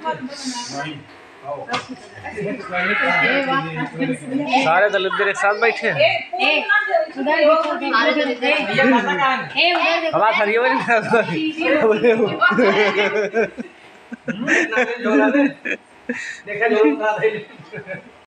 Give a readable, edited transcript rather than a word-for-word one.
सारे दल इधर एक साथ बैठे हैं। हवा खड़ी हो रही है।